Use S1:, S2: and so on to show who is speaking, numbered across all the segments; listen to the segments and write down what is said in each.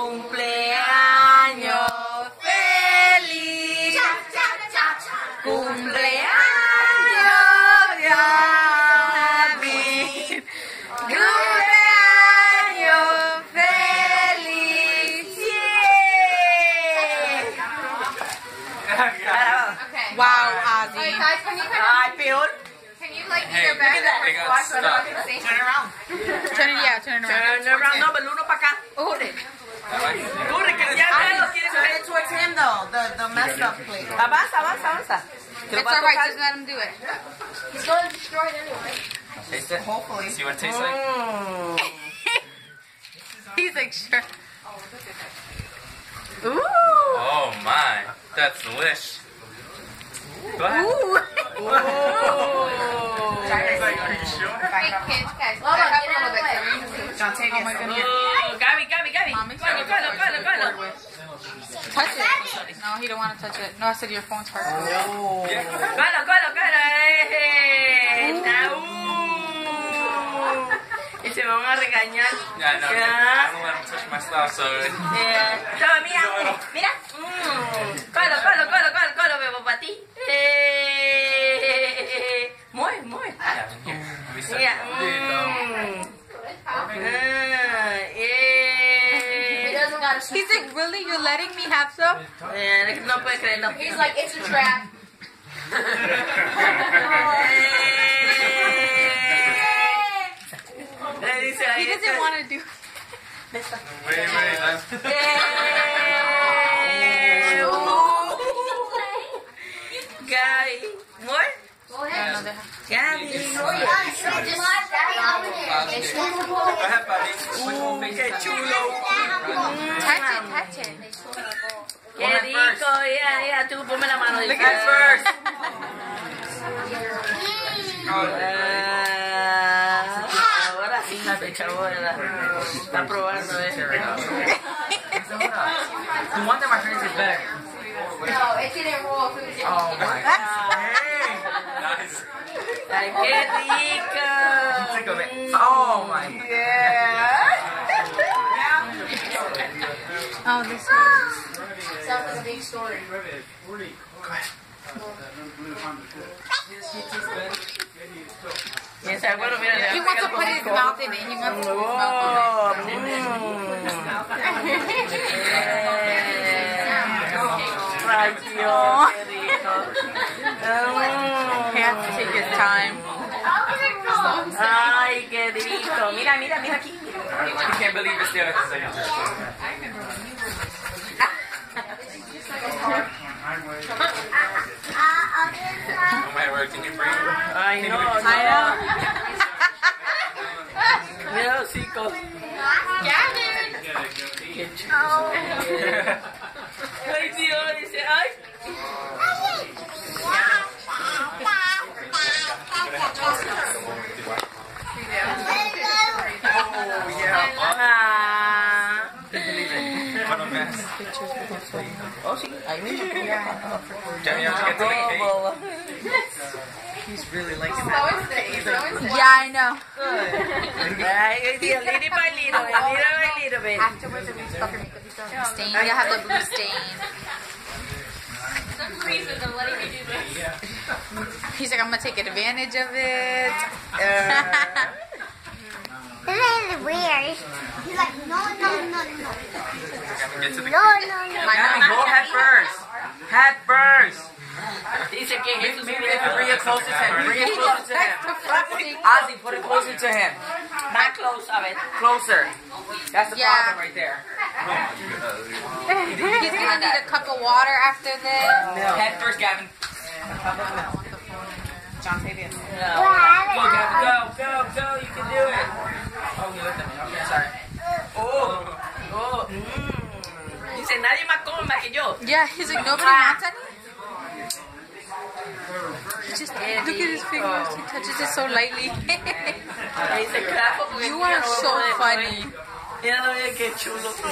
S1: Cumpleaños feliz. Cumpleaños, Gavin. Cumpleaños feliz.
S2: Okay.
S1: Wow, Ozzy.
S2: Alright, guys, can you
S1: peor.
S2: can you like eat your bag?
S1: Turn around. Turn it around. No, but uno para acá. Corre, que ya lo quieres
S3: Turn it towards him though, the messed up plate.
S1: Avanza.
S2: It's alright, just let him do it. He's going to destroy it anyway.
S4: Taste it.
S3: Hopefully.
S4: See what it tastes like?
S2: He's like, sure.
S1: Ooh.
S4: Oh my, that's delish. Go ahead. Are you sure?
S2: Hey, kids, guys, back up a little bit.
S3: John, take it.
S1: Gaby. Colo.
S2: Touch it. No, he don't want to touch it. No, I said your phone's hard.
S1: Colo. Y se me van a regañar.
S4: Yeah, no, I don't let him touch my stuff, so...
S1: Mira. Colo, bebo para ti. Muy. Mira.
S2: He's like, really? You're letting me have some?
S1: No puede creerlo.
S2: He's like, it's a trap. He doesn't want to do it.
S4: Wait, that's...
S1: Gaby. More?
S2: Go ahead.
S1: Gaby.
S4: Go ahead, buddy.
S1: Qué chulo.
S2: Touch it.
S1: Qué rico. Yeah, tú ponme la mano.
S4: Lick it first.
S1: Ahora sí, la chabola. Está probando,
S4: The one that my friends is better.
S2: No, it didn't roll.
S4: Oh my god. Nice.
S1: Ay, qué rico.
S4: Think of it. Oh my god.
S2: Oh, this sounds like a big story.
S1: He wants to
S2: put his mouth in it. He wants to put his mouth in
S1: Ay, Dios, qué rico.
S2: He has to take his time.
S1: Ay, qué rico. Mira aquí.
S4: You can't believe it's the other thing. Oh my word, can you breathe?
S1: Ay, no. Mira los chicos.
S2: Gavin!
S1: Ay, Dios, dice, ay.
S4: What a mess.
S1: Oh, sí, ahí mismo.
S4: Jenny, you have to get to the cake. He's really liking that.
S2: Yeah, I know.
S1: Ay, Dios, little by little bit.
S2: Afterwards, it makes fucking makeup. Stain. You have the blue stain. Some reason they're letting me do this. He's like, I'm gonna take advantage of it.
S5: This is weird. He's like, no.
S4: Get to the
S5: No.
S4: Gavin, go head first. Head first.
S1: Dice que Jesús
S4: Maybe if you bring it closer to him. Bring it closer to him. Ozzy, put it closer to him.
S1: Not close, a ver.
S4: Closer. That's the
S2: Yeah.
S4: problem right there.
S2: He's gonna need a cup of water after this.
S4: Head first, Gavin.
S3: John, take it.
S4: Go, Gavin, go. You can do it. Oh, you looked at me. Okay, sorry.
S1: Dice, nadie más come más que yo.
S2: Yeah, he's like, nobody wants any? Just look at his fingers. He touches it so lightly.
S1: Dice, claro, porque
S2: You are so funny.
S1: Mira lo bien que chulo. Agua,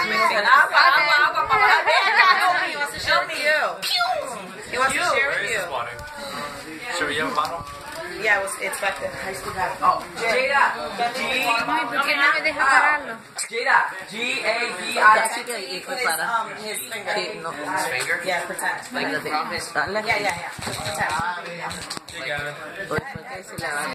S3: He wants to share with you. He wants to share with you.
S4: Should we have a bottle?
S3: Yeah, it's expected.
S4: Oh, Jada.
S2: Ay, ¿por qué no me deja pararlo?
S4: Jada. G-A-V-I.
S3: His finger.
S4: His finger?
S3: Yeah, protect.
S4: Like from his...
S3: Yeah. Protect.
S4: Hey, Gavin.